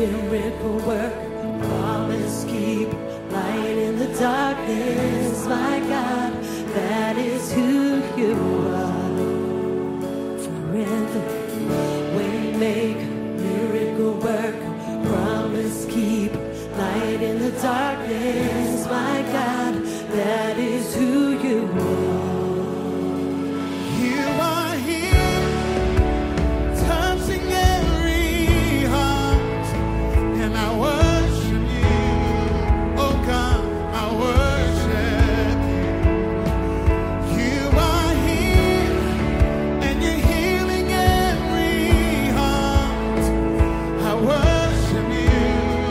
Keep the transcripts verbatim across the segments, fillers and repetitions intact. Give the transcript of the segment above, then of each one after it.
miracle work, promise keep, light in the darkness, my God, that is who you are. Forever, way make, miracle work, promise keep, light in the darkness, my God, that is who you are. You are here, touching every heart, and I worship you. Oh God, I worship you. You are here, and you're healing every heart. I worship you.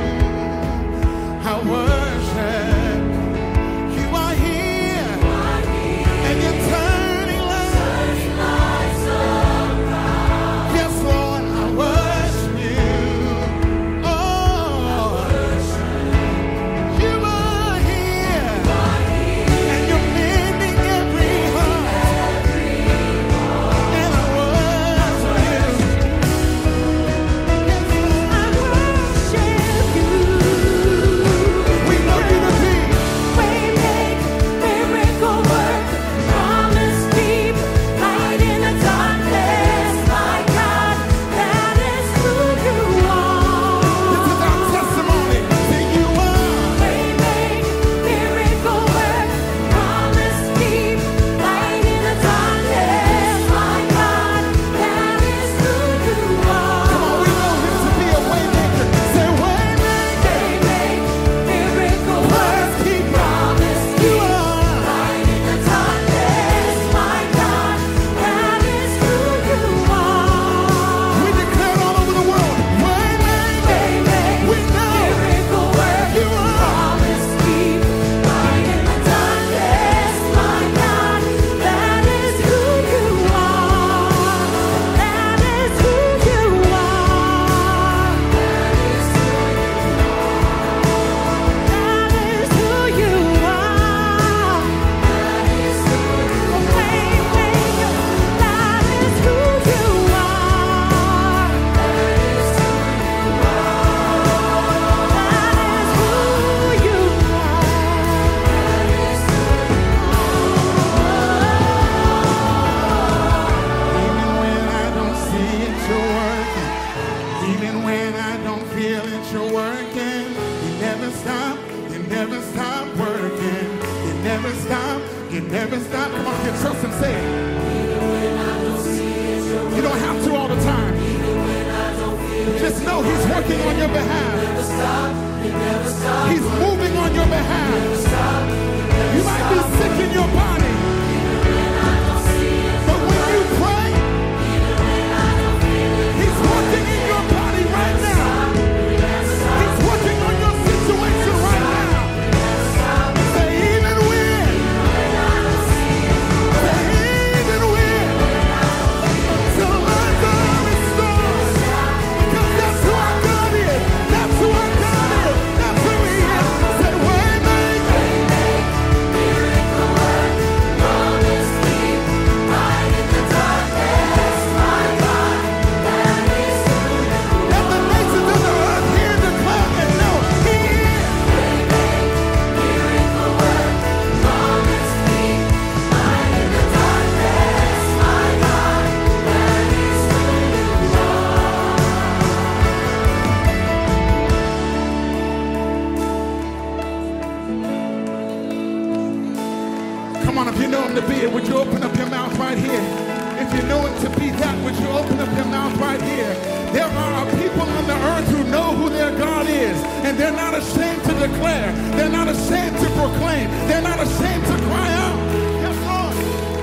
I worship. You are here, and you're turning lives. Yes, Lord, I worship you. Oh, you are here, and you're mending every heart. And I worship you. We know you to be. This is our testimony that you are. Come on, we know him to be a way maker. Say way maker. Promise keeper. You are. We declare all over the world. Way maker. We know you are. Even when I don't see it, you're working. Even when I don't feel it, you're working. You never stop, you never stop working. You never stop, you never stop. Come on, get trust and say it. You don't have to all the time. Just know he's working on your behalf. He's moving on your behalf. You might be sick in your body, but when you pray, he's working in your body right now. He's working on your situation right now. Say even when. Say even when. Till my God is strong. Because that's who our God is. That's who our God is. That's who he is. Say way maker. Let the nations of the earth hear and declare and know he is. Come on, if you know him to be it, would you open up your mouth right here? If you know him to be that, would you open up your mouth right here? There are people on the earth who know who their God is, and they're not ashamed to declare. They're not ashamed to proclaim. They're not ashamed to cry out. Yes, Lord.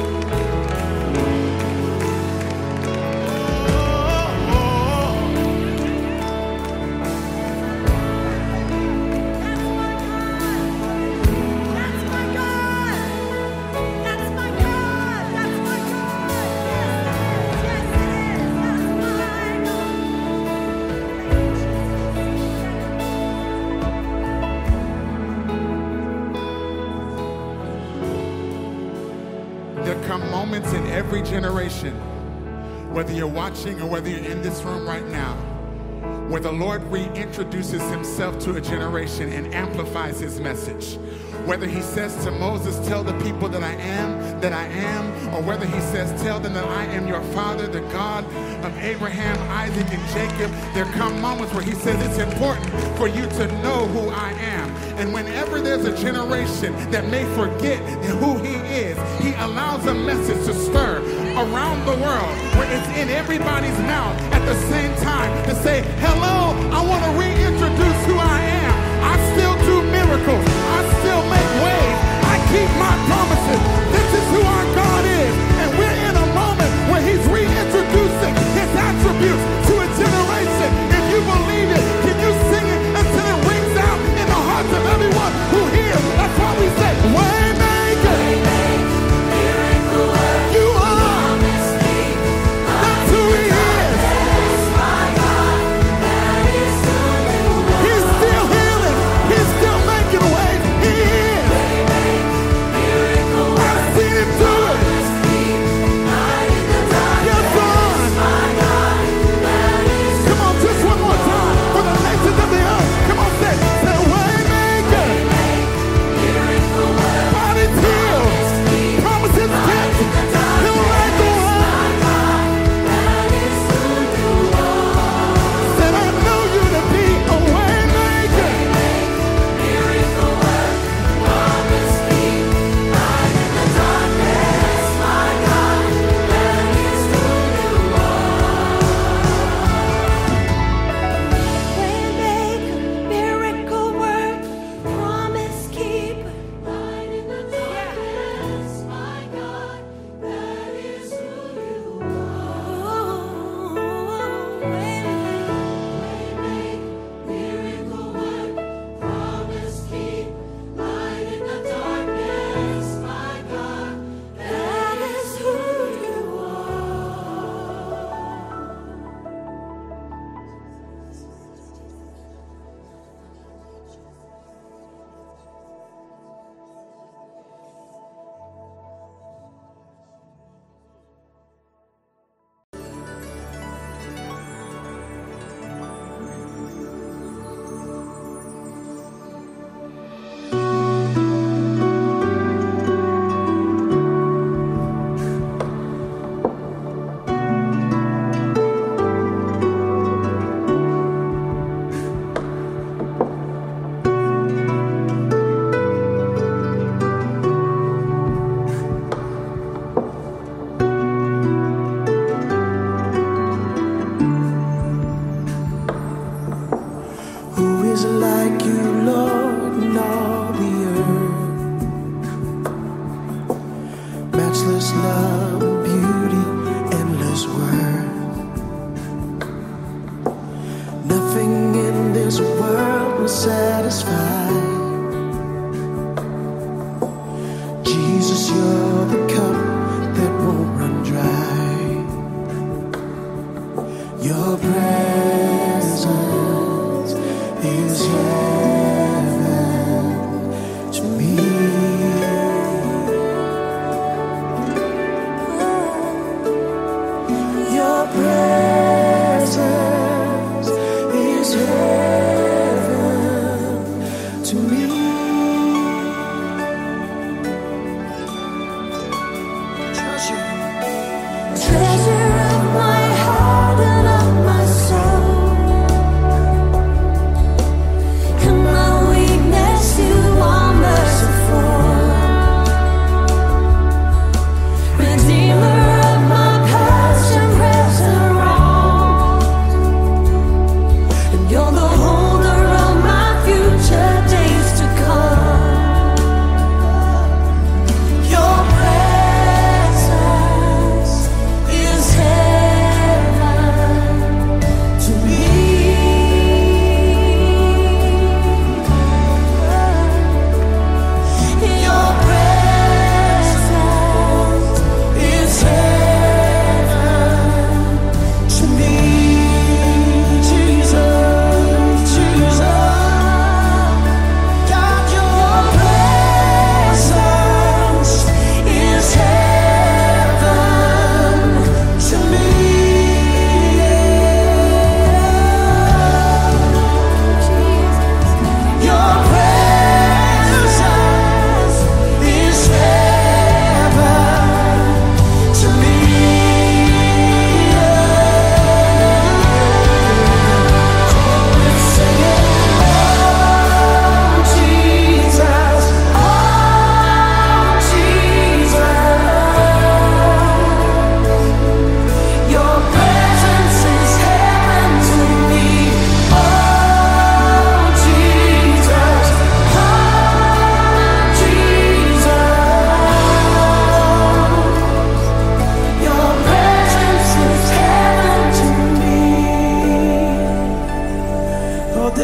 There come moments in every generation, whether you're watching or whether you're in this room right now, where the Lord reintroduces himself to a generation and amplifies his message. Whether he says to Moses, tell the people that I am, that I am, or whether he says, tell them that I am your father, the God of Abraham, Isaac, and Jacob, there come moments where he says it's important for you to know who I am. And whenever there's a generation that may forget who he is, he allows a message to stir around the world where it's in everybody's mouth at the same time to say, hello, I want to reintroduce who I am. I still do miracles. I still make ways. I keep my promises. This is who our God is. And we're in a moment where he's reintroducing his attributes to a generation. If you believe it, can you sing it until it rings out in the hearts of everyone who hears? That's why we say, Waymaker. Miracle worker. You are. That's who he is. My God, that is who you are. He's still healing. He's still making ways. He is. I've seen him do it. Yes, Lord. Come on, just one more time for the nations of the earth. Come on, say, say, Waymaker. Bodies healed. Promises kept. He'll make the way. Said I know you to be a waymaker. Waymaker, miracle work, promise keeper, light in the darkness, my God, that is who you are. Waymaker, miracle work, promise keeper, light in the darkness, my God, that is who you are. Who is like you, Lord, in all the earth? Matchless love, beauty, endless worth. Nothing in this world will satisfy. Jesus, you're the cup that won't run dry. Your presence is heaven to me. Your presence is heaven to me. Treasure, treasure of my heart and of my soul.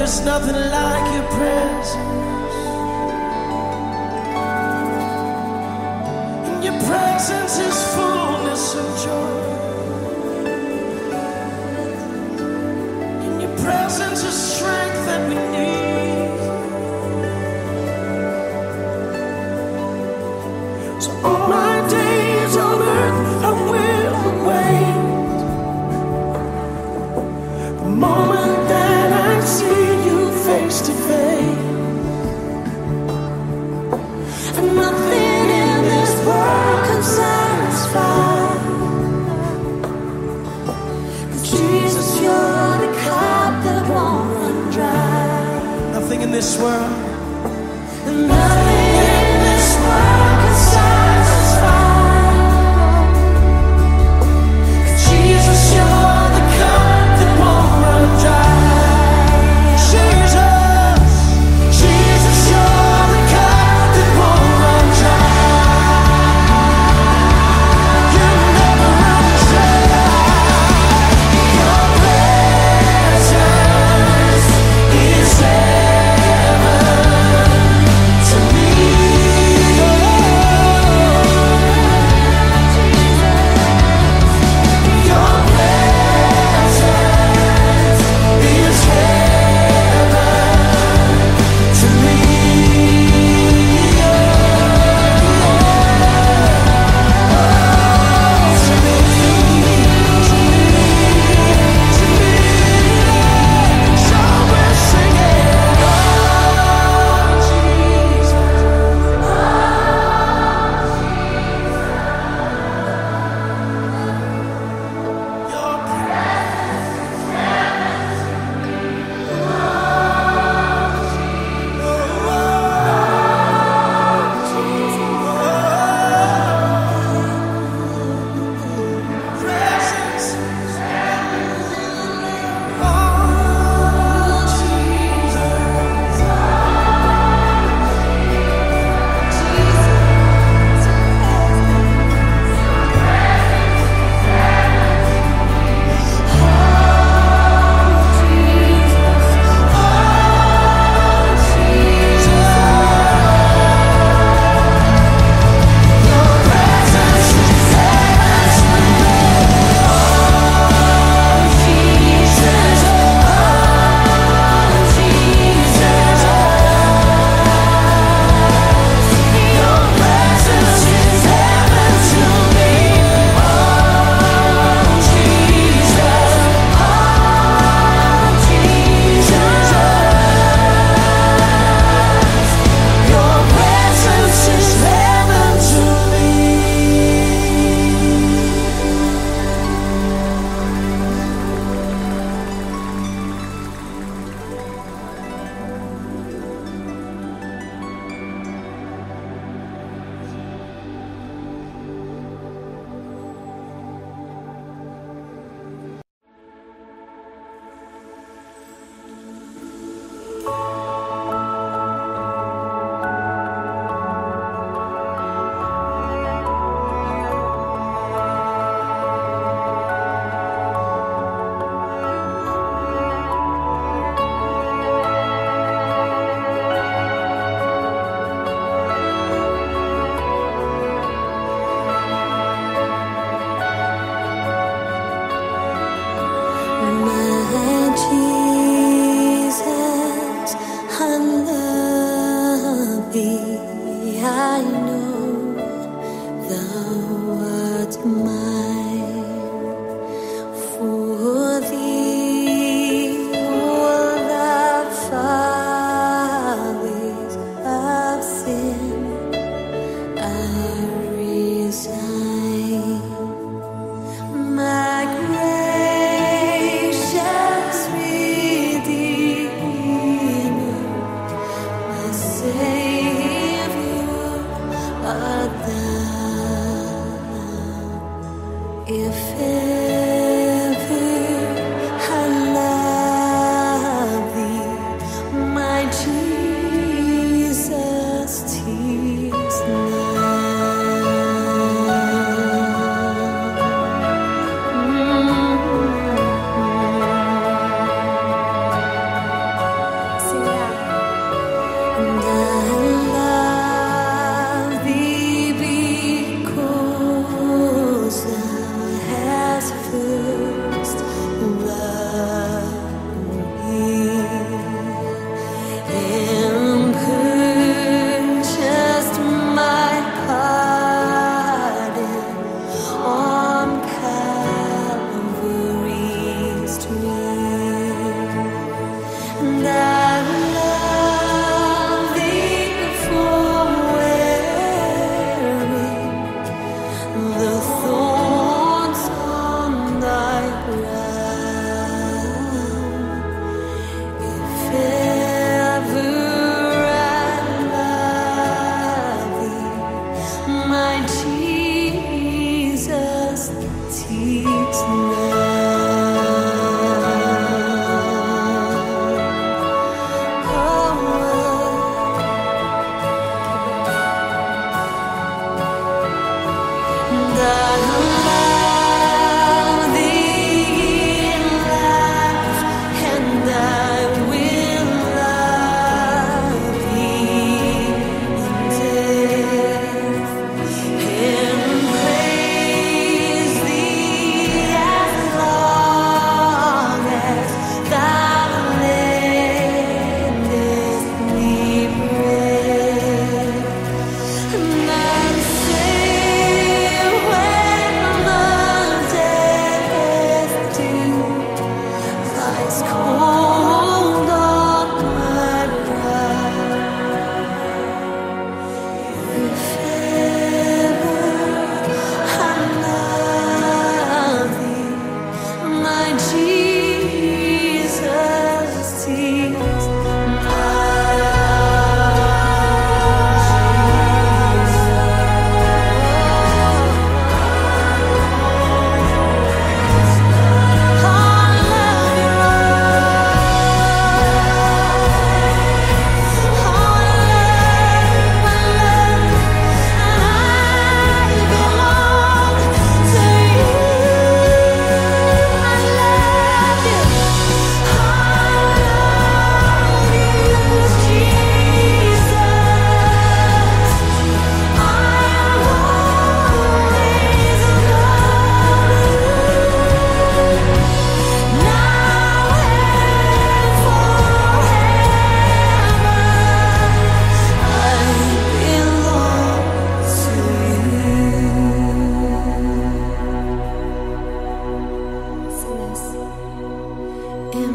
there's nothing like your presence. In your presence is fullness of joy. In your presence is strength that we need. So all my days on earth I will await the moment that I see you face to face. And nothing in this world can satisfy. Jesus, you're the cup that won't run dry. Nothing in this world. And nothing in this world can satisfy. Jesus, you're the cup that won't run dry. Jesus, Jesus, you're the cup that won't run dry. you never run dry. Your presence is heaven.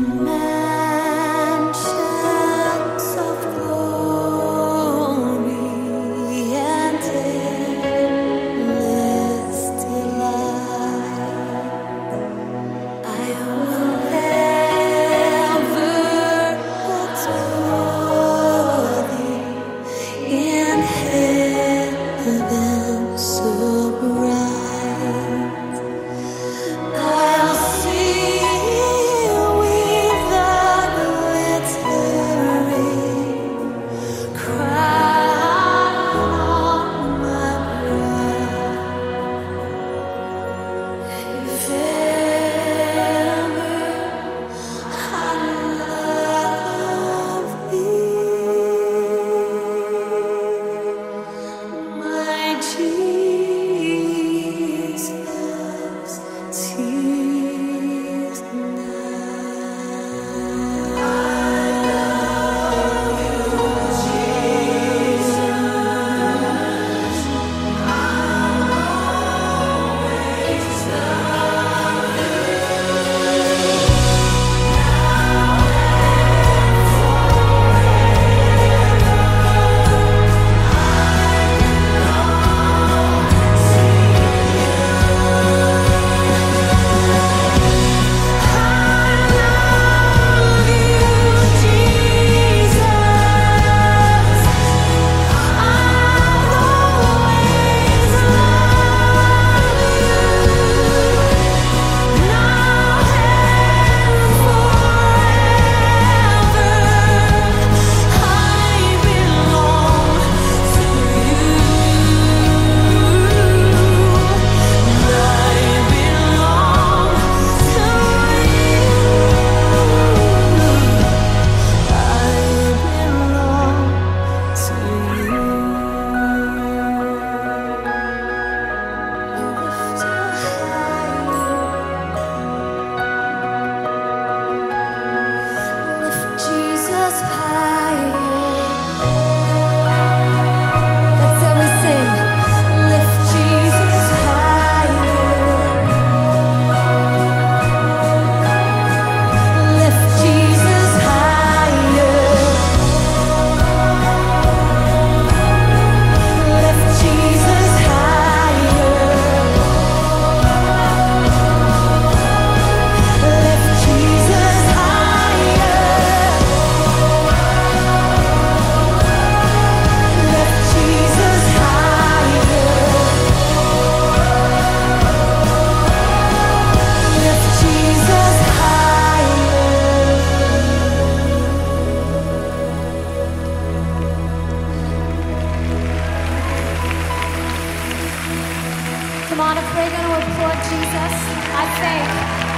Come on, if we're going to applaud Jesus, I think,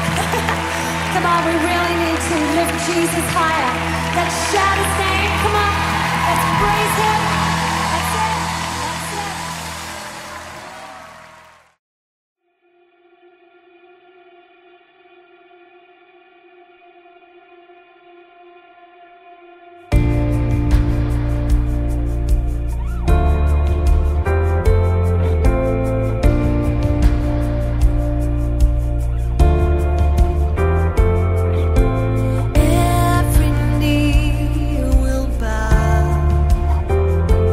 come on, we really need to lift Jesus higher. Let's shout his name, come on, let's praise him. That's it, that's it. Every knee will bow.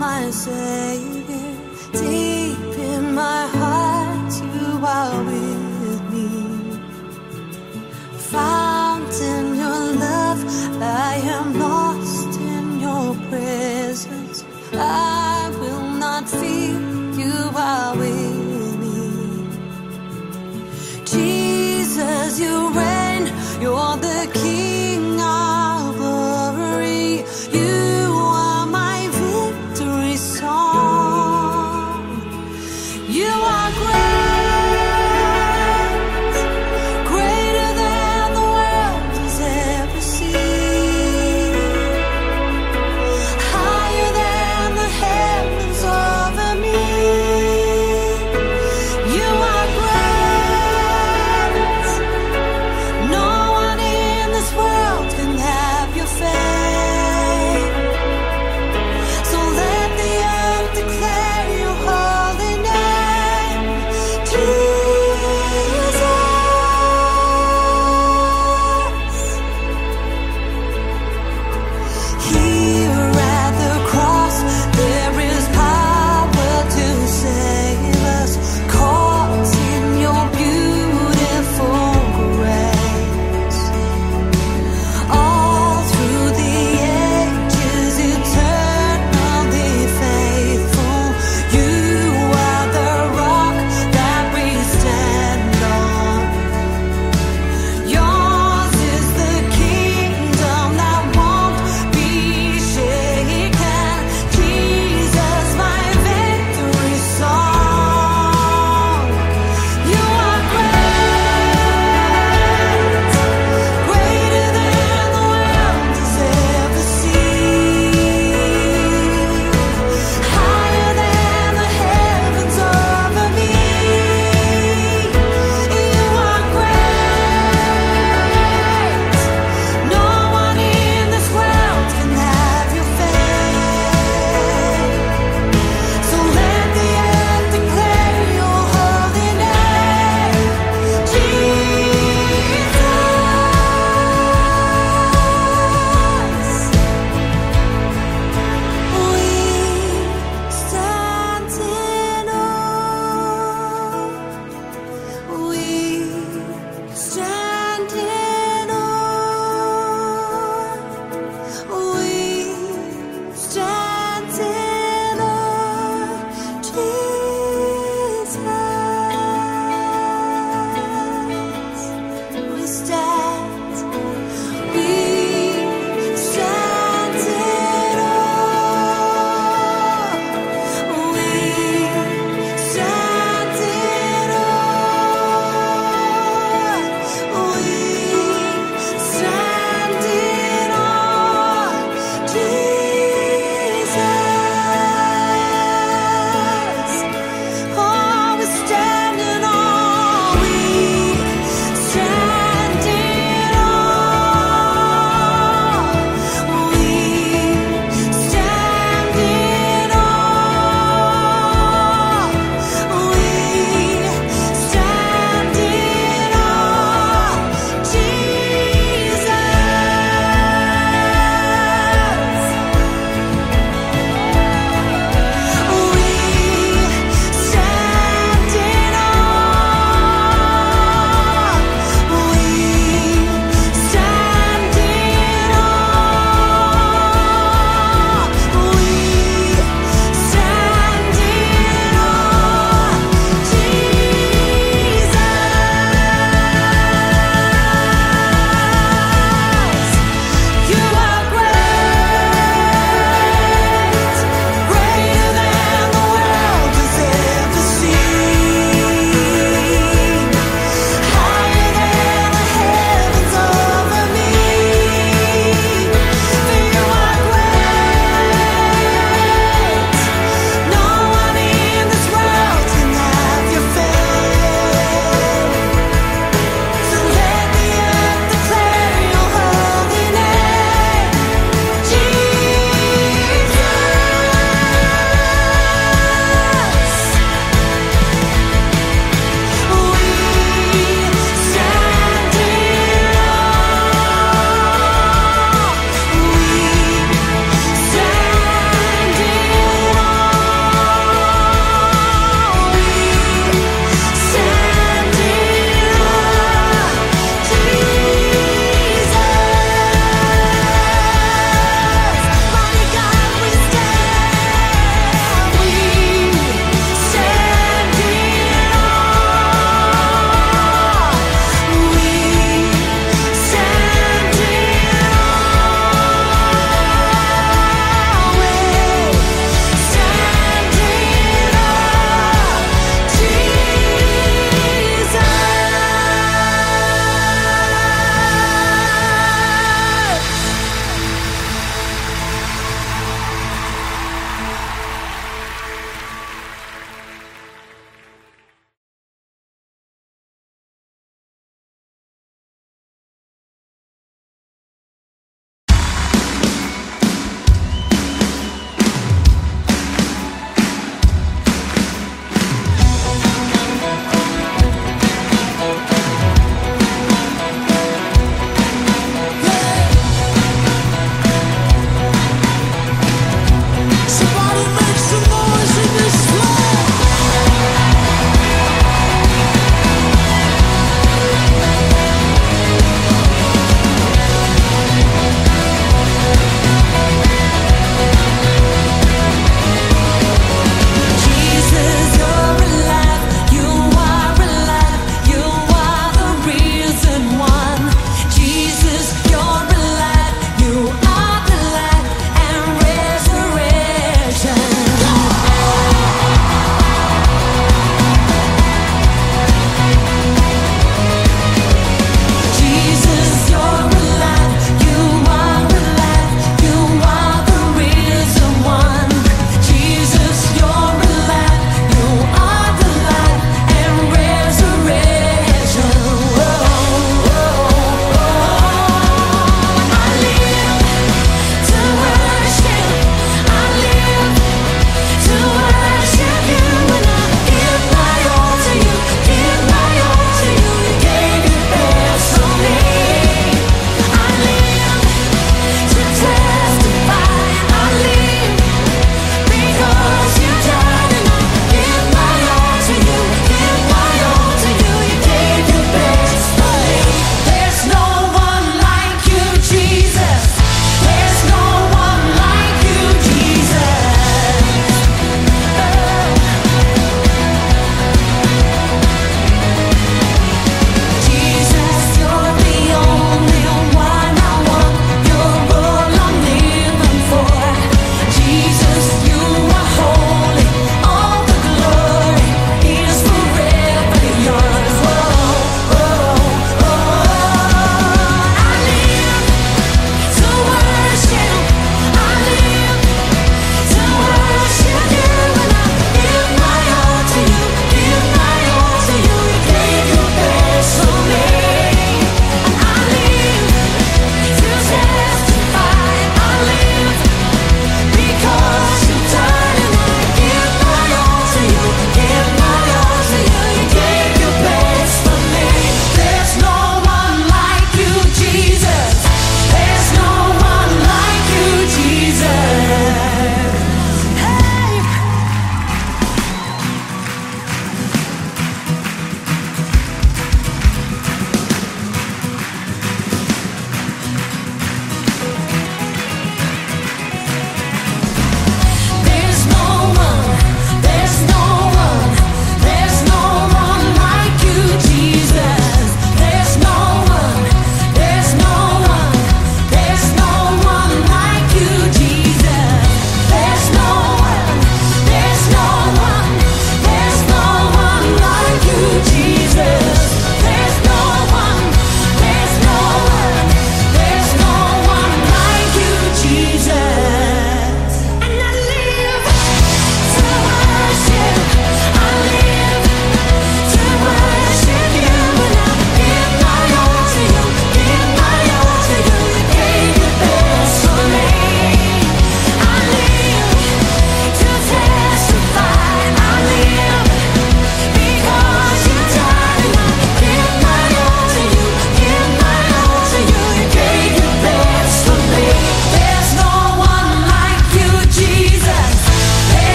my Savior. Deep in my heart, you are with me. Found in your love, I am lost in your presence. I will not fear, you are with me. Jesus, you reign, you're the King of glory. You are my victory song. You are great, greater than the world has ever seen, higher than the heavens.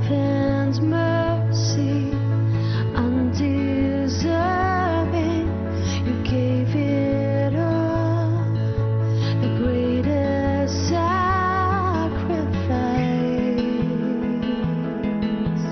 and mercy, undeserving, you gave it all, the greatest sacrifice.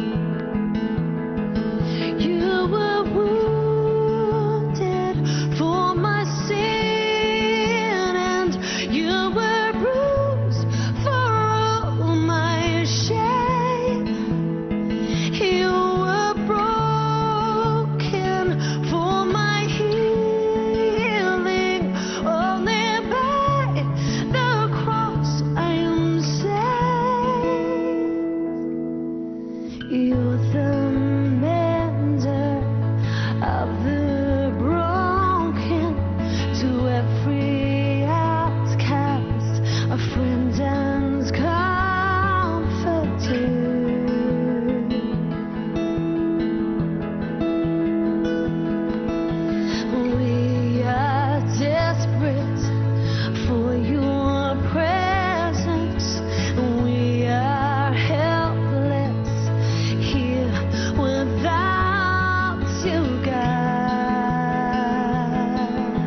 You were wounded for my sin, and you were bruised for all my shame. You were broken for my healing. Only by the cross I am saved. You're the mender of the broken, to every outcast, a friend and comforter. We are desperate for your presence. We are helpless here without you, God.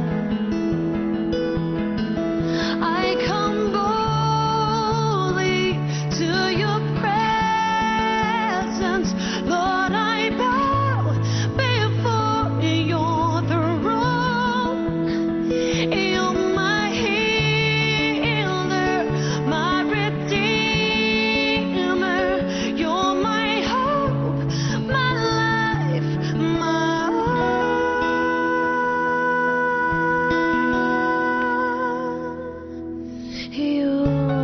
I come boldly to your presence, Lord. I bow before your throne. You're my healer, my redeemer. You're my hope, my life, my all. You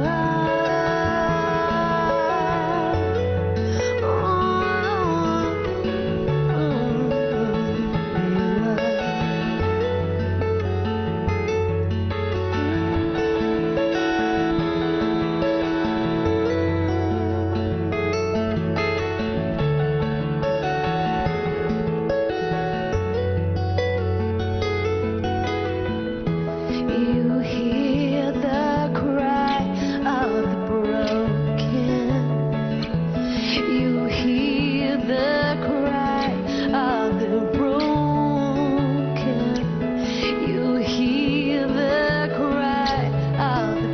You hear the cry of the broken. You hear the cry of the broken. You hear the cry of the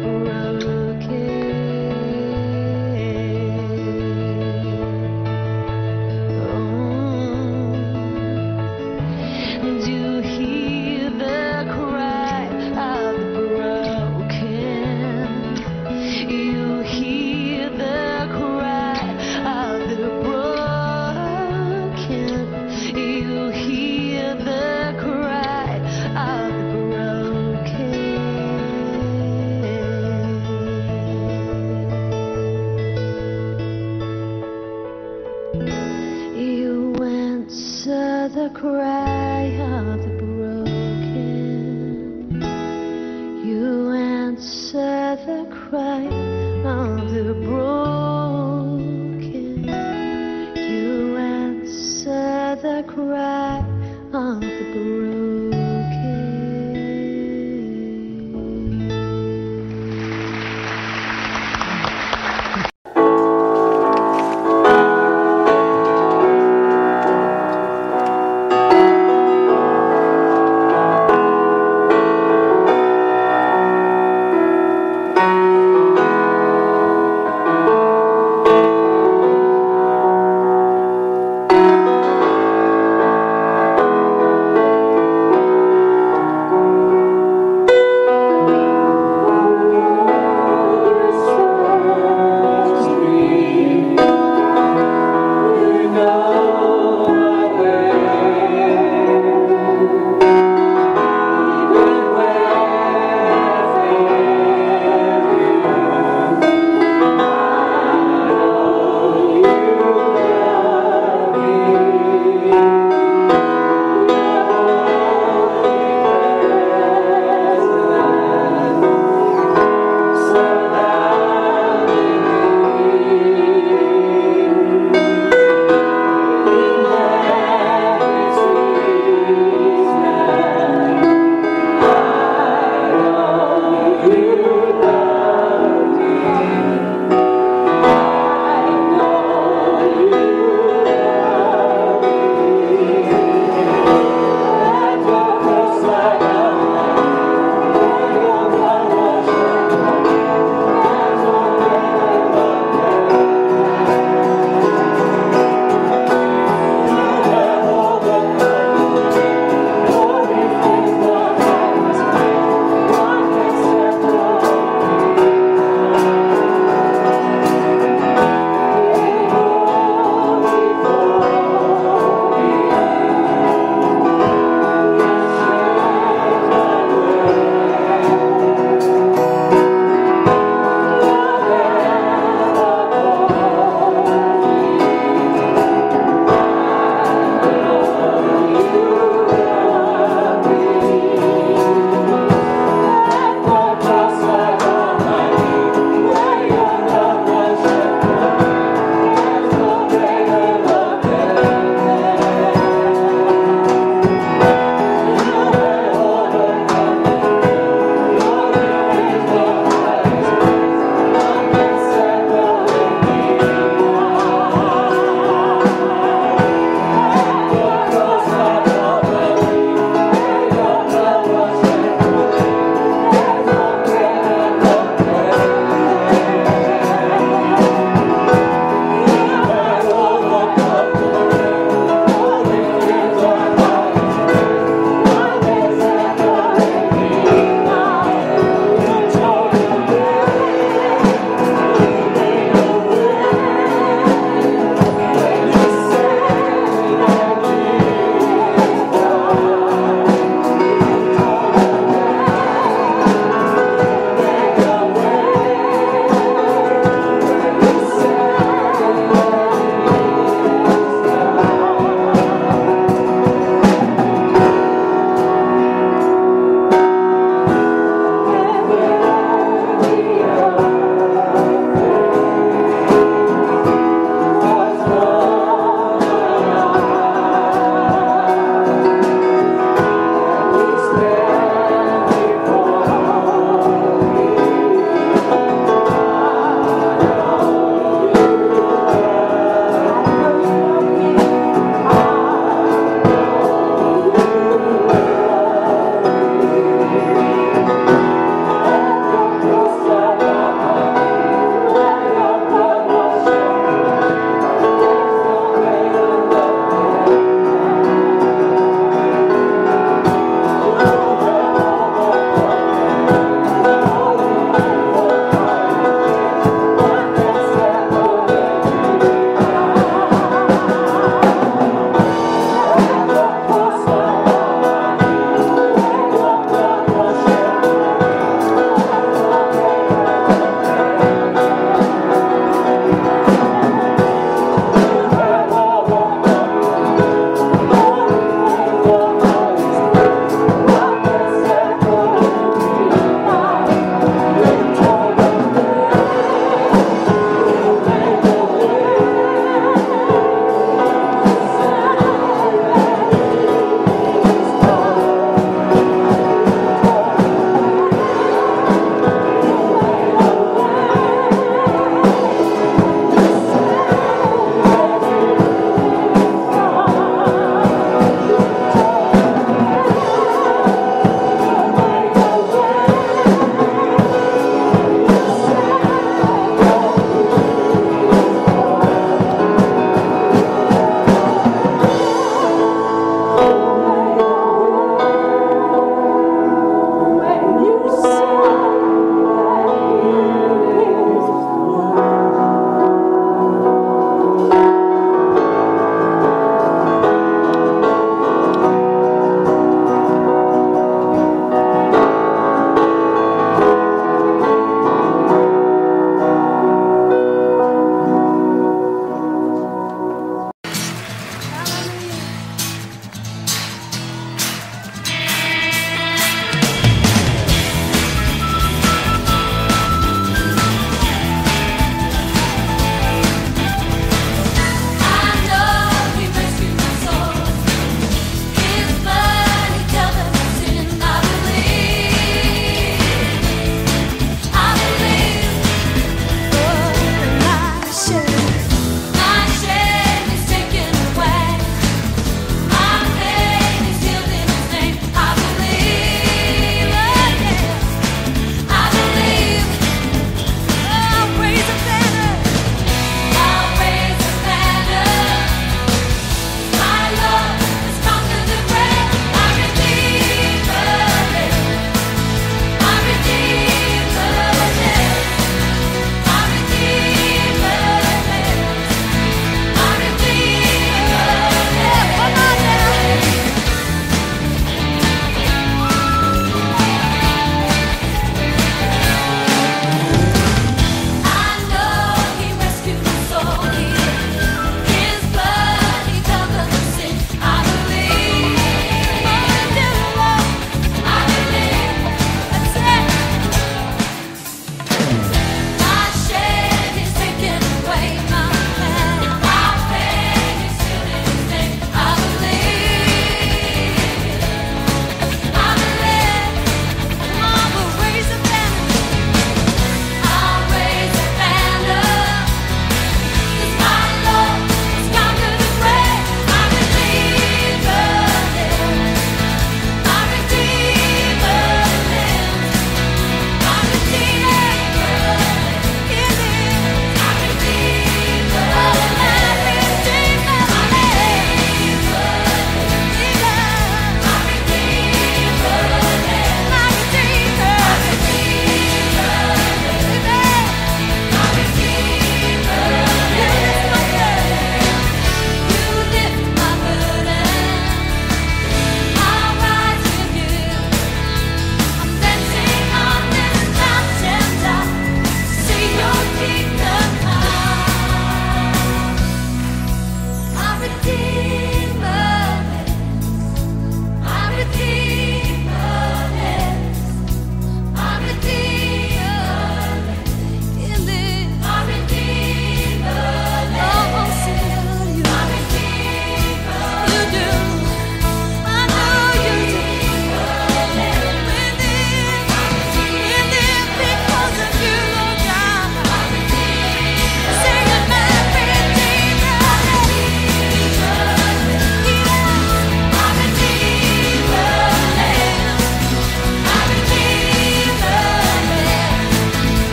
broken. And you hear the cry of the broken. You hear the cry of the broken. You hear the cry of the broken. You answer the cry of the broken. You answer the cry of the broken. You answer the cry of the broken.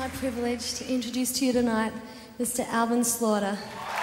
my privilege to introduce to you tonight Mister Alvin Slaughter.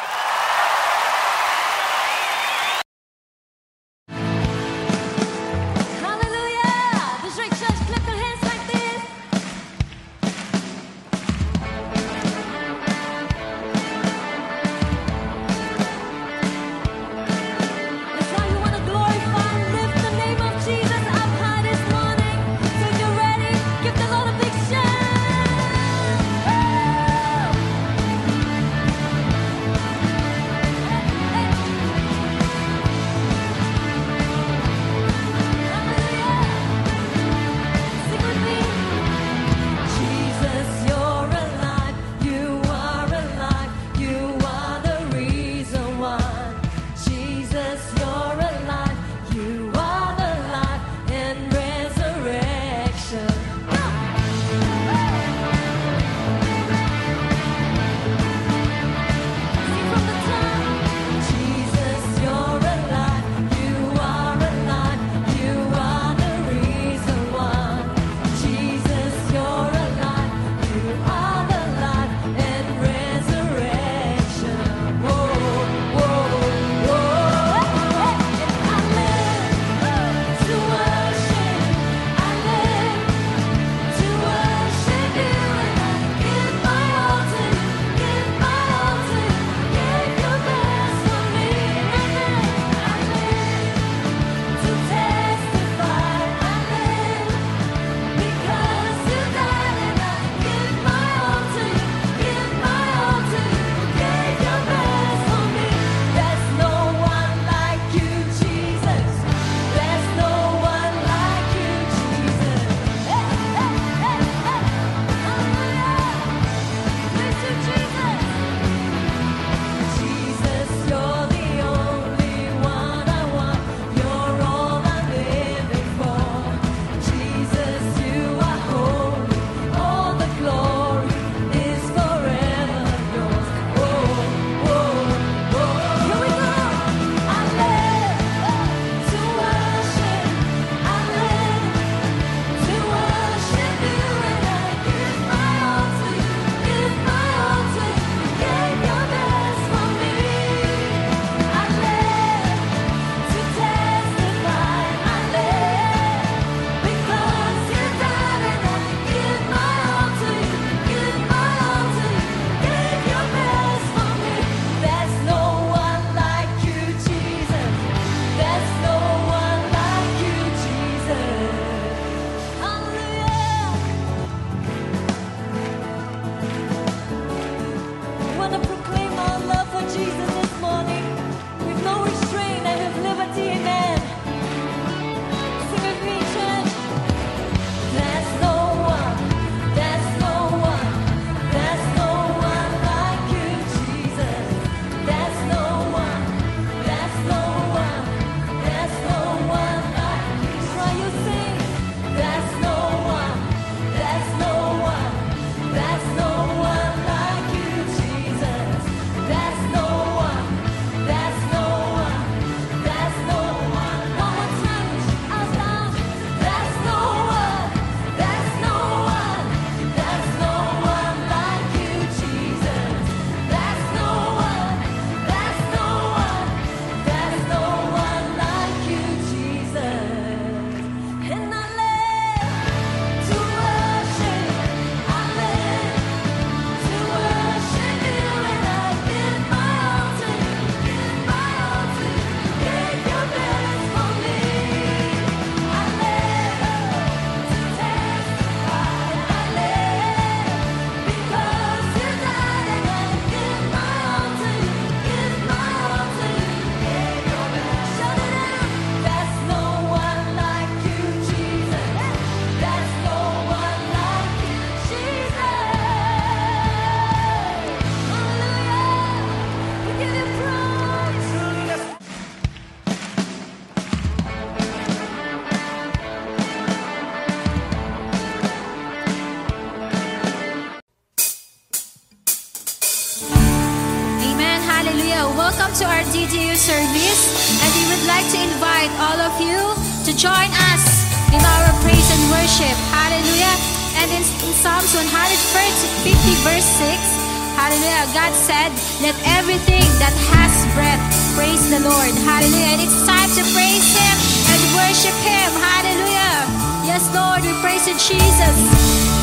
welcome to our D D U service, and we would like to invite all of you to join us in our praise and worship. Hallelujah. And in, in Psalms one fifty verse six, hallelujah, God said, let everything that has breath praise the Lord. Hallelujah. And it's time to praise Him and worship Him. Hallelujah. Yes, Lord, we praise you, Jesus.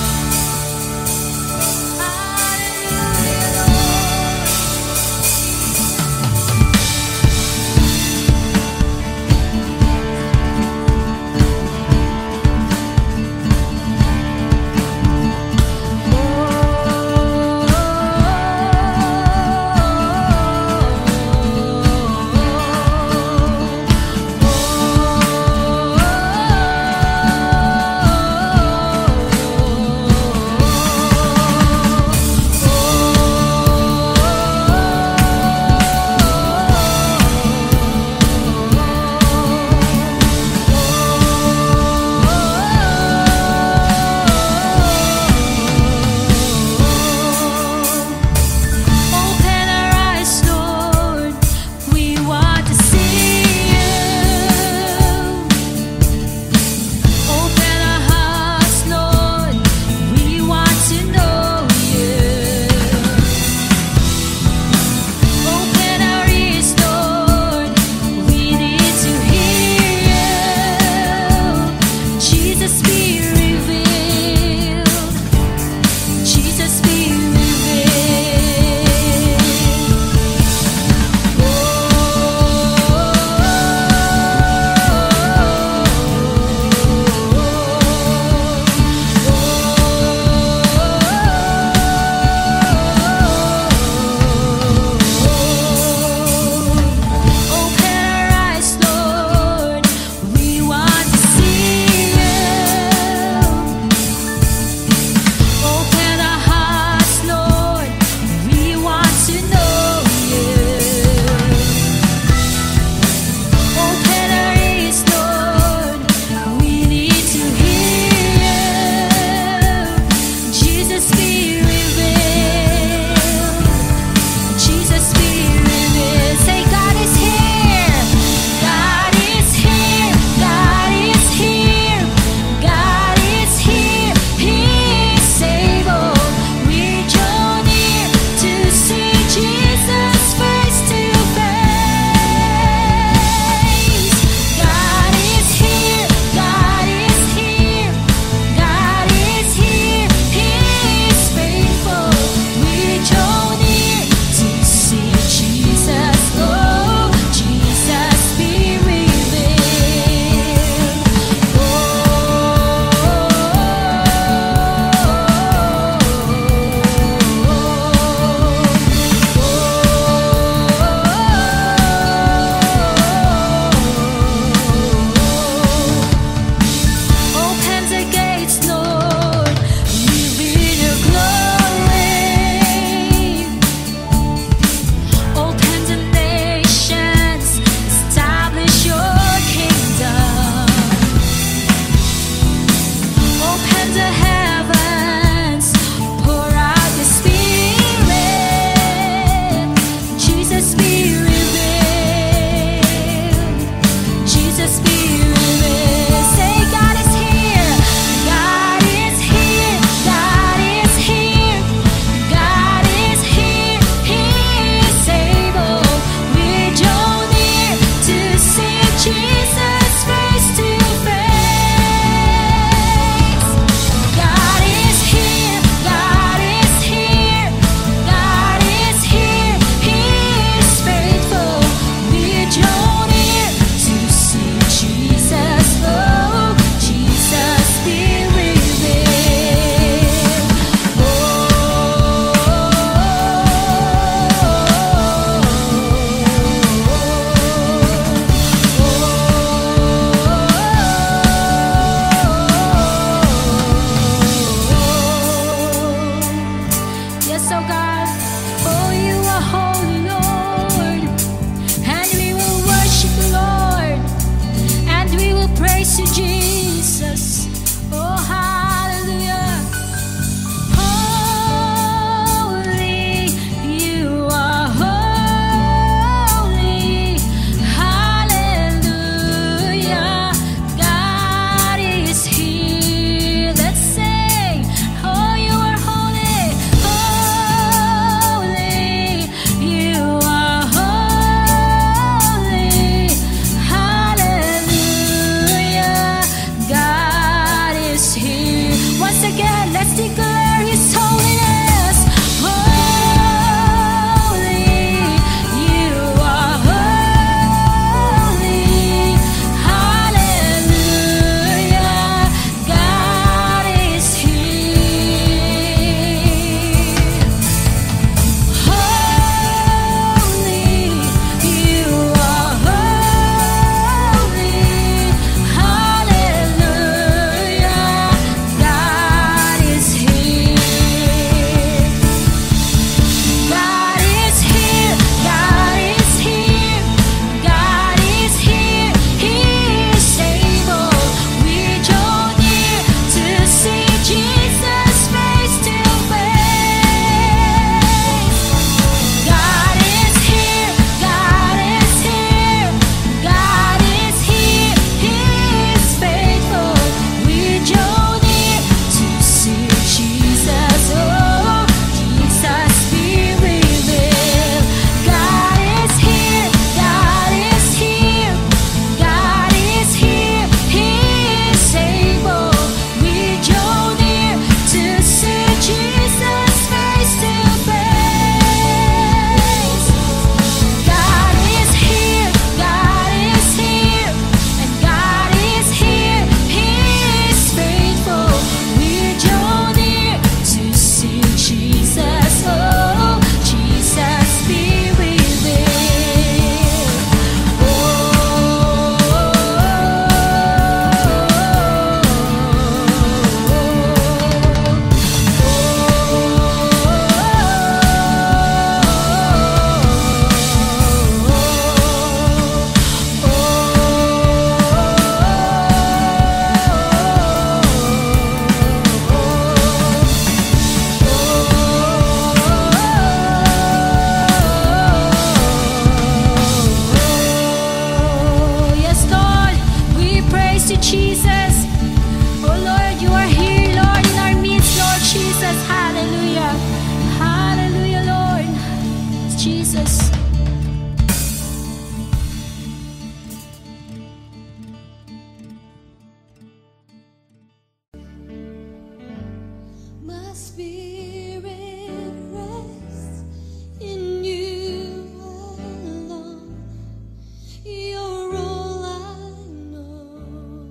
spirit rests in you alone. You're all I know.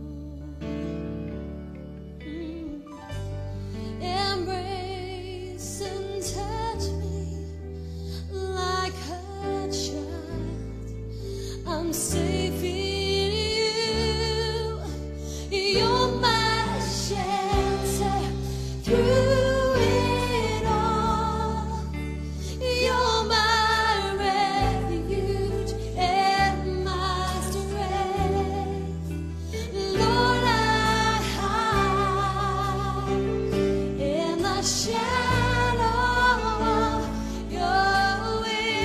Mm. Embrace and touch me like a child. I'm safe in you. You're my shelter through it all. You're my refuge and my strength. Lord, I hide in the shadow of your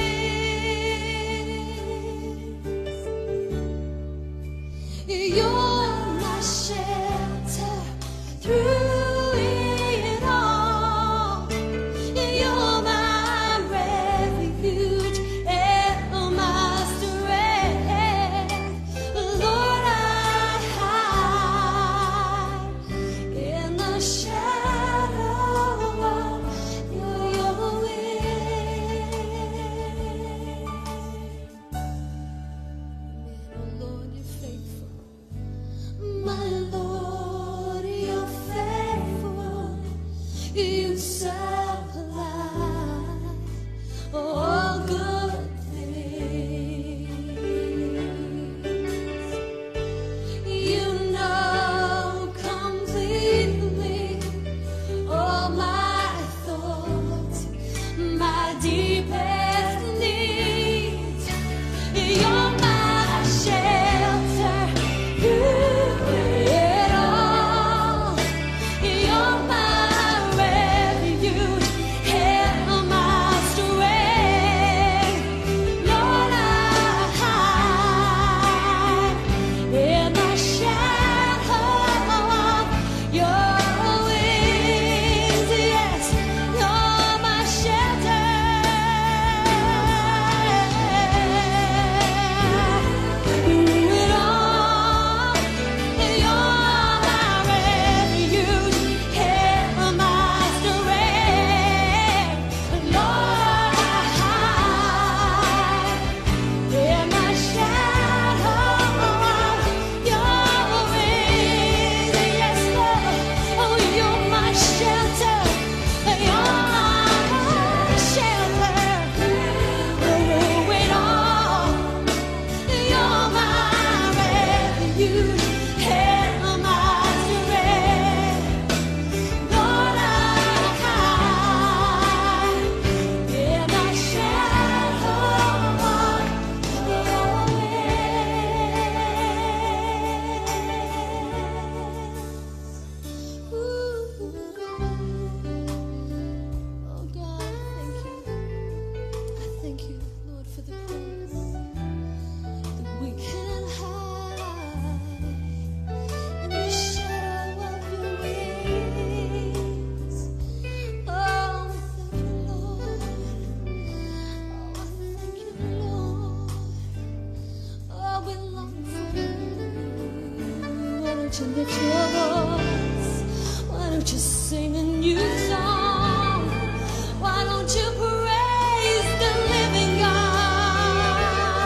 wings. You're my shelter through it all. You're my refuge and my strength. Lord, I hide in the shadow of your wings. Oh Lord, you're faithful. My Lord, you're faithful. You supply all good things. You know completely all my thoughts, my deepest needs. You're my shelter through it all. You're my refuge and my strength. Lord, I hide in the shadow of your wings. Yes, you're my shelter. Through it all, you're my refuge and my strength. Lord, I hide in the shadow of your wings. Yes, Lord, oh, you're my shelter. You're my shelter through it all. You're my refuge and my strength. Lord, I hide in the shadow of your wings. Ooh. Oh God, thank you. I thank you, Lord, for the promise that we can hide in the shadow of your wings. Oh, we thank you, Lord. Oh, I thank you, Lord. Oh, we long for you. Why don't you lift your voice? Why don't you sing a new song? Why don't you praise the living God?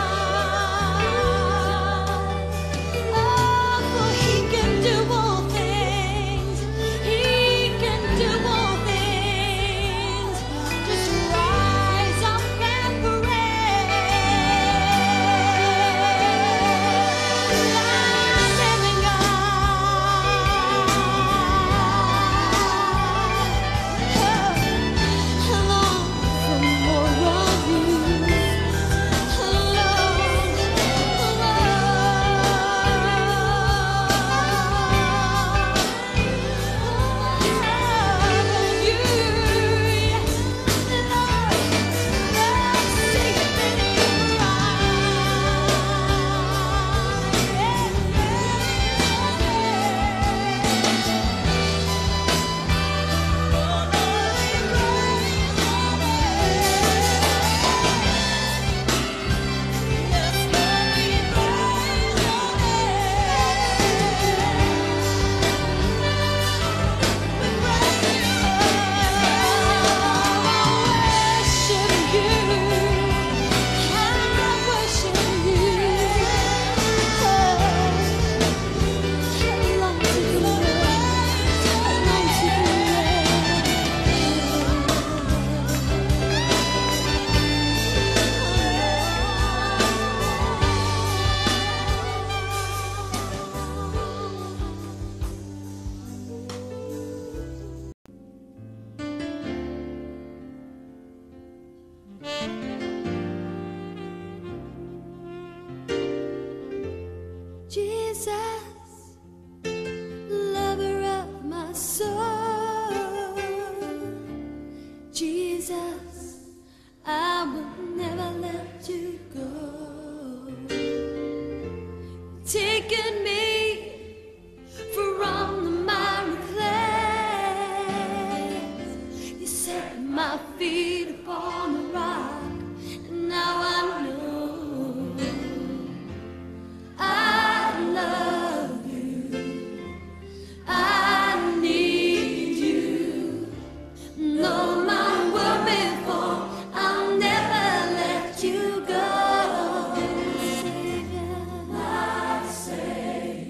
Oh, for he can do all things. He can do all things. Just rise up and praise the living God. Jesus, lover of my soul. Jesus, I will never let you go. Taking me from the miry clay, you set my feet upon the rock, and now I know I love you. I need you. Know my word before, I'll never let you go. Savior, my Savior.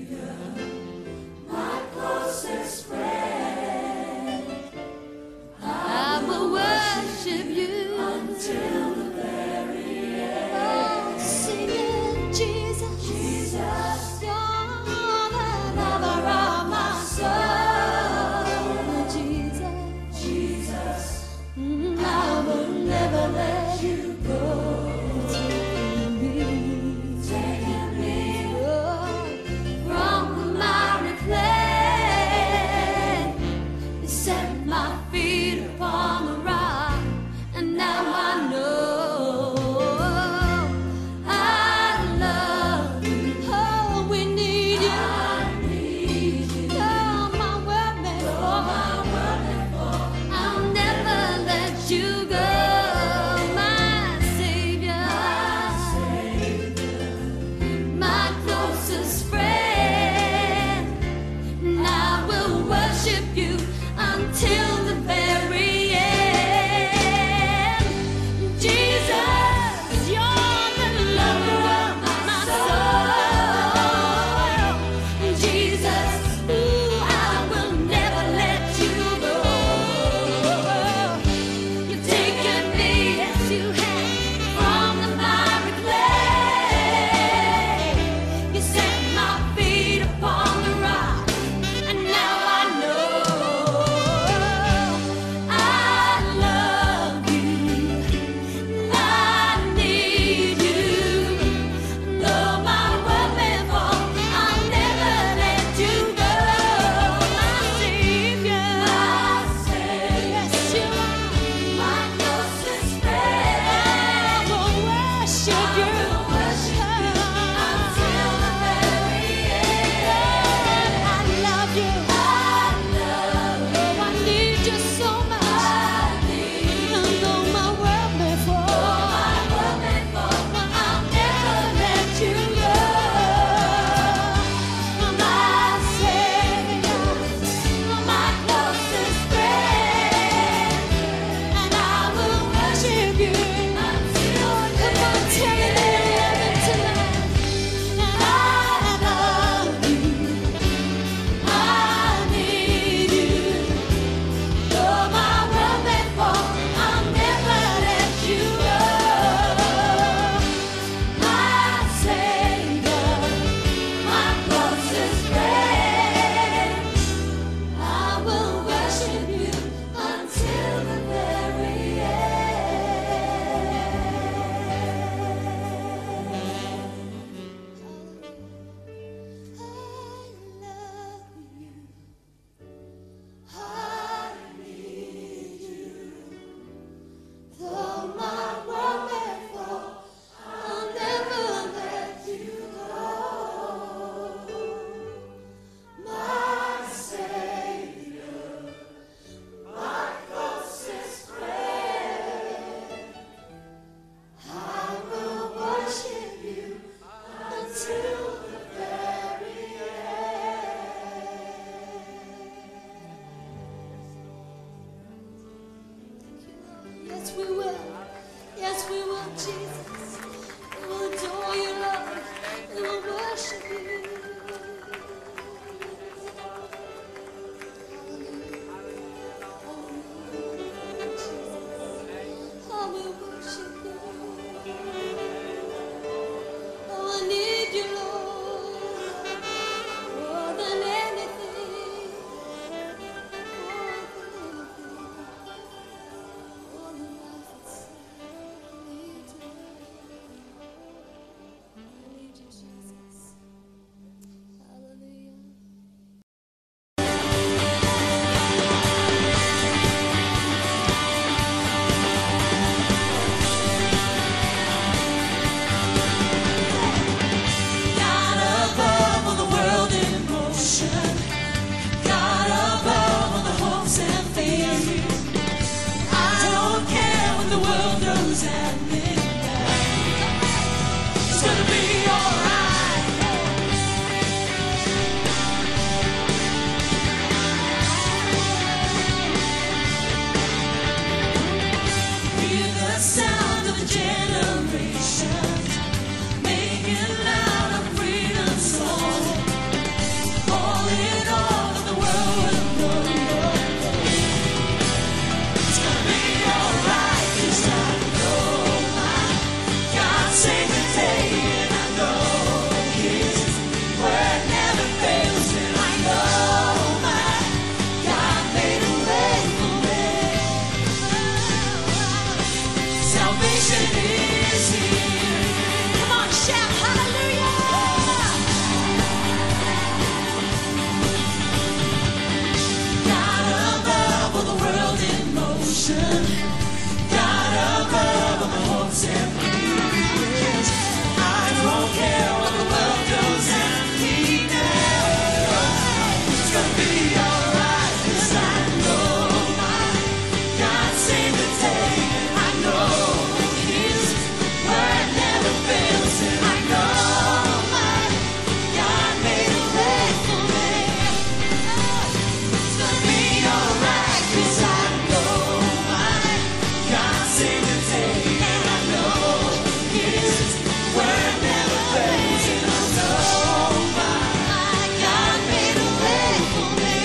salvation. God above all my hopes and fears. I don't care what the world goes and me now. It's gonna be alright, 'cause I know my God saved the day. I know His word never fails, and I know my God made a way for me. It's gonna be alright, 'cause I know my God saved the day. And I know His word never fails, and I know my God made a way for me.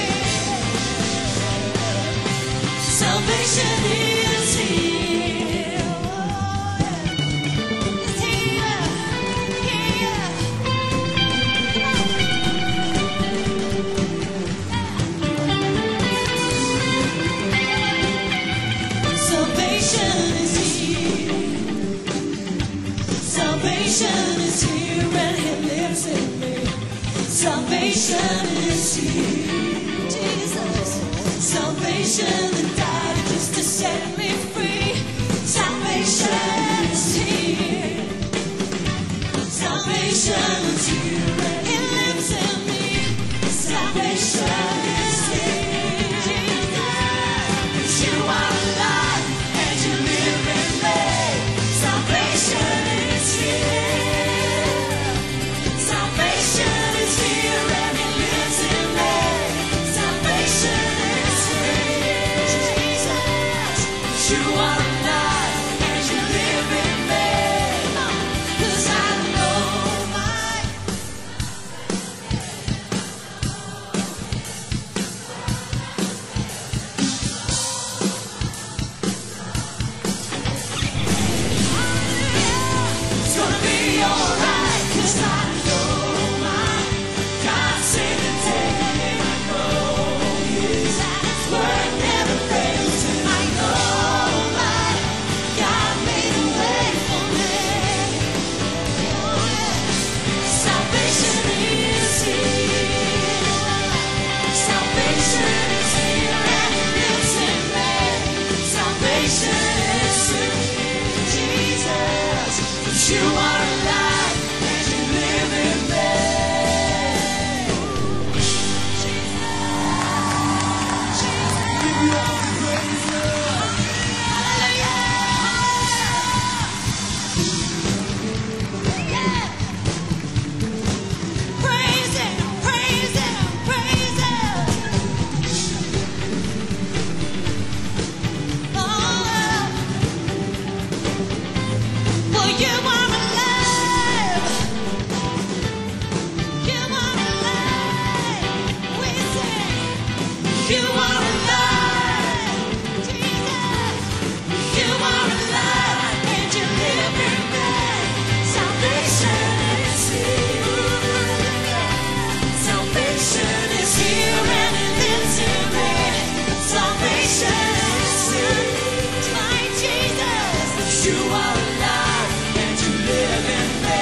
Salvation is here. It's here, here. Salvation is here. Salvation is here, and He lives in me. Salvation is here, Jesus. Salvation that died just to set me free. Salvation is here. Salvation is here, and He lives in me. Salvation is here, Jesus. You are alive and you live in me. Salvation is here. Salvation is here, and He lives in me. Salvation is here, Jesus. You are alive and you live in me. 'Cause I know my It's gonna be alright, 'cause I know my God saved the day. And I know His word never fails, and I know my God made a way for me. Oh, yeah. Salvation is here. Salvation is here, and He lives in me. Salvation is here, Jesus. You are alive and you live in me. Praise Him, praise Him, praise Him. Oh, for you are alive. You are alive. We sing. You are alive, Jesus. You are alive and you live in me. Salvation is here. Salvation is here, and He lives in me. Salvation is here, my Jesus. You are alive and you live in me.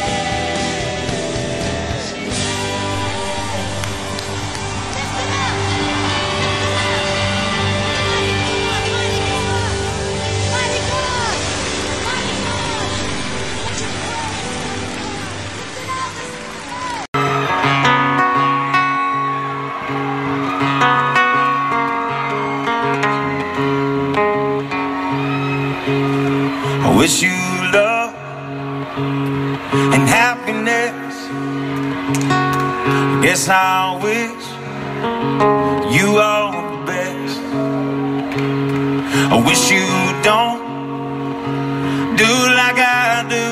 Mighty God, mighty God, mighty God. Lift it up, lift it up. I wish you love and happiness. Guess I wish you all the best. I wish you don't do like I do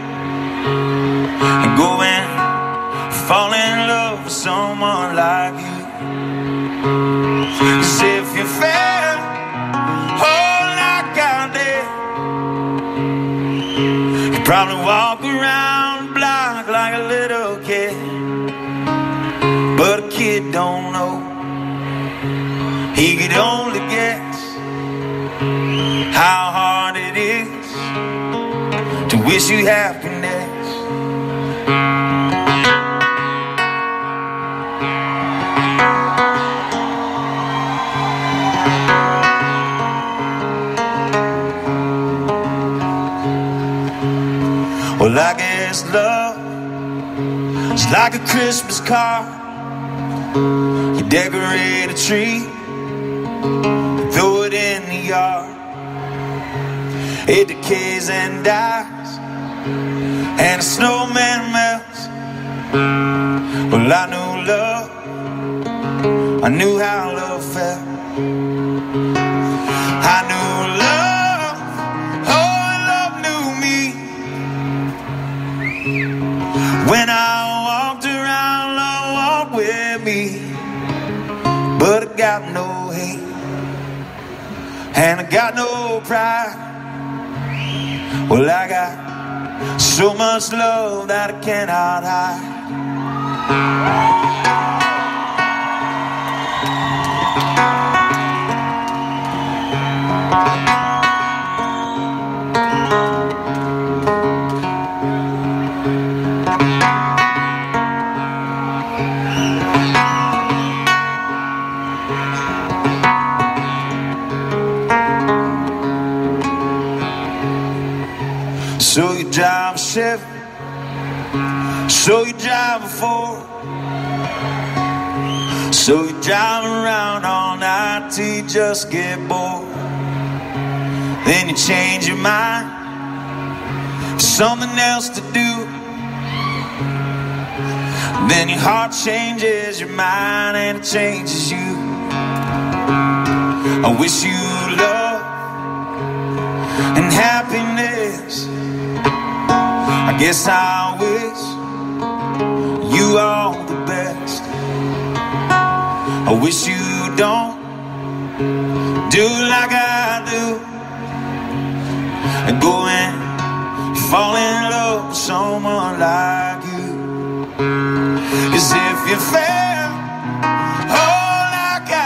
and go and fall in love with someone like you. 'Cause if you fail, oh, like I did, you probably walk around the block like a little kid. But a kid don't know. He could only guess how hard it is to wish you happiness. I guess love is like a Christmas card. You decorate a tree, throw it in the yard. It decays and dies, and the snowman melts. Well, I knew love, I knew how love felt. I knew love, oh, and love knew me. When I walked around, love walked with me. But I got no hate, and I got no pride. Well, I got so much love that I cannot hide. So you drive a Chevy, so you drive a Ford, so you drive around all night till you just get bored. Then you change your mind for something else to do. Then your heart changes your mind and it changes you. I wish you love and happiness. I guess I wish you all the best. I wish you don't do like I do and go and fall in love with someone like you. As if you felt oh like I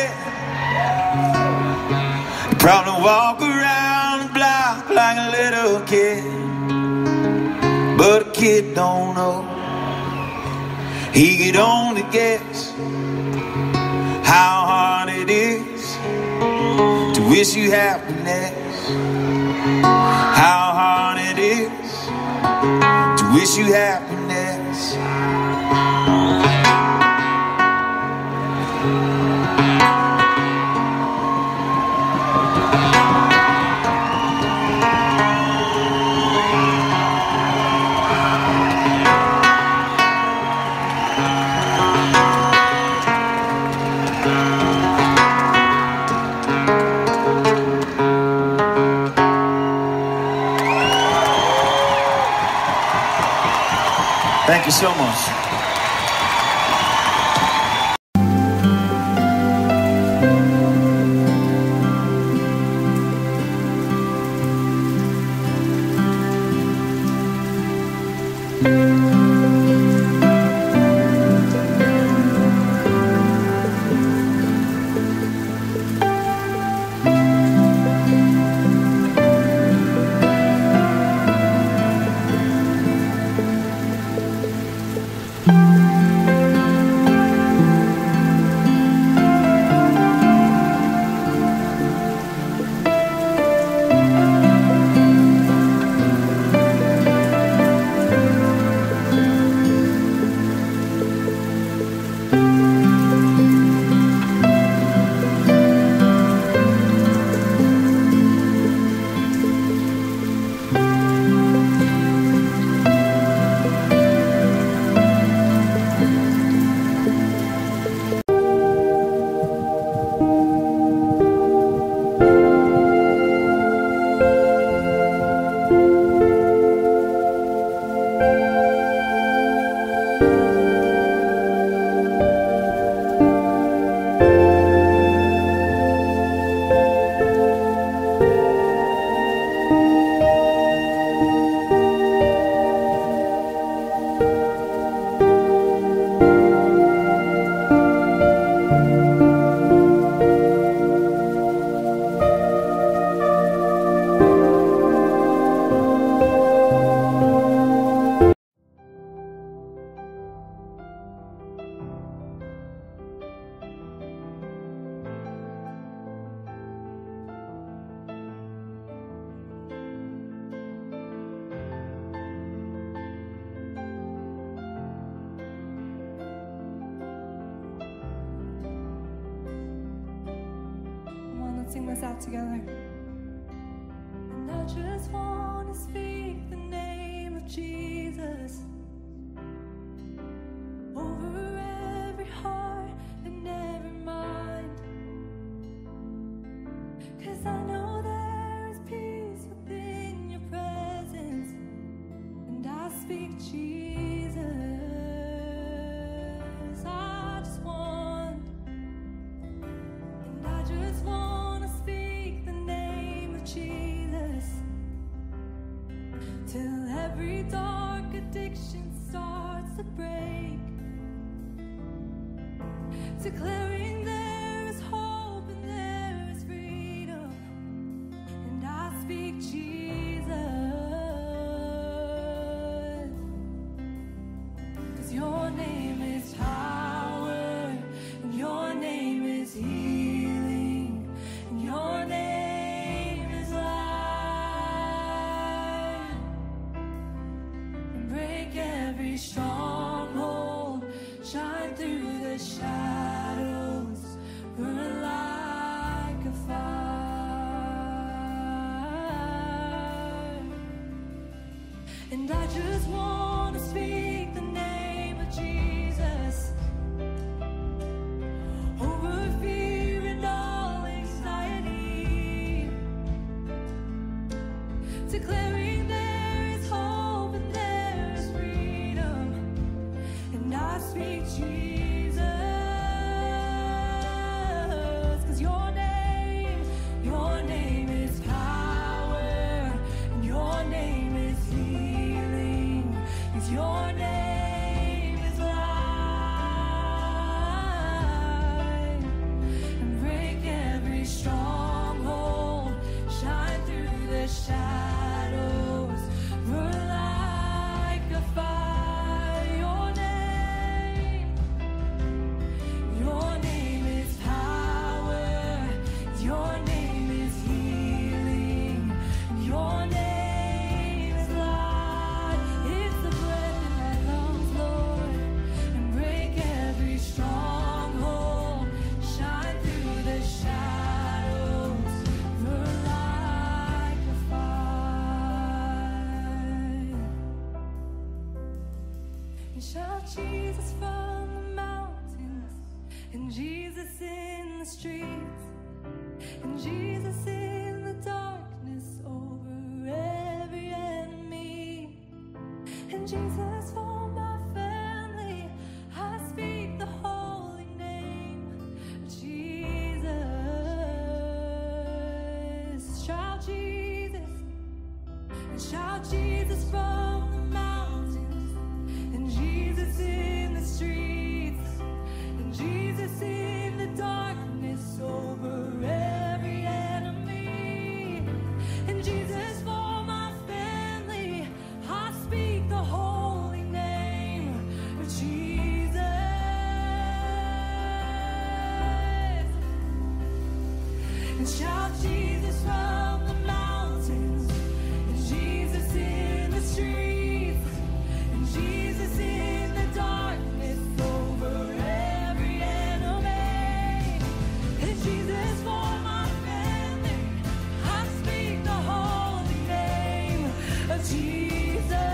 did, you'd probably walk around the block like a little kid. But a kid don't know, he could only guess how hard it is to wish you happiness. How hard it is to wish you happiness. Thank you so much. this out together. And I just want to speak the name of Jesus over every heart and every mind. 'Cause I know there is peace within your presence. And I speak Jesus. I just want, and I just want to speak the name of Jesus till every dark addiction starts to break. Declaring there is hope and there is freedom. And I speak Jesus. 'Cause your name is power, and your name is healing, and your name is life. And break every stronghold, shine through the shadows, burn like a fire. And I just want to speak the name of Jesus over fear and all anxiety, declaring there is hope and there is freedom. And I speak Jesus. 'Cause your name, your name is power, and your name is healing. 'Cause your name is life. And break every stronghold, shine through the shadows, burn like a fire. Your name, your name is power, your name is healing, your name is life. It's the breath in my lungs, Lord. And break every stronghold, shine through the shadows, burn like a fire. And shout Jesus from the mountains, and Jesus in the streets, and Jesus in the darkness over every enemy, and Jesus for my family. I speak the holy name of Jesus. Shout Jesus, and shout Jesus from the mountains, and Jesus in the streets, and Jesus in the darkness over every enemy, and Jesus for my family. I speak the holy name of Jesus. And shout Jesus from the mountains, and Jesus in the streets, and Jesus in the darkness over every enemy, and Jesus for my family. I speak the holy name of Jesus.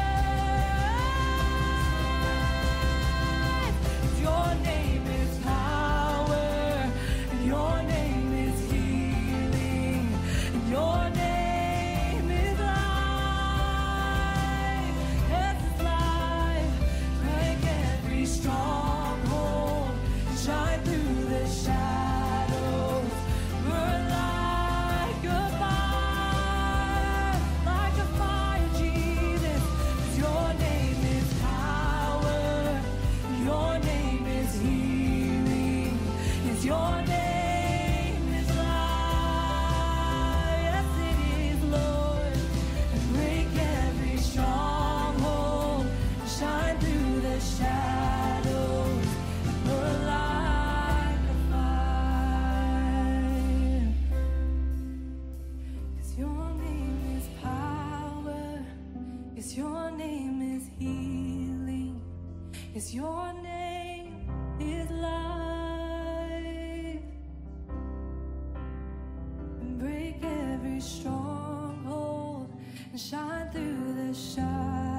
Your name is power, and your name is healing, and your name is life. Yes, it's life. Break every stronghold, shine through the shadows, burn like a fire, like a fire, Jesus. 'Cause your name is power, your name is healing, yes, your name is life. Yes, it is, Lord. And break every stronghold, shine through the shadows, burn like a fire. 'Cause your name is power, yes, your name is healing, yes, your name is life. every stronghold and shine through the shadows.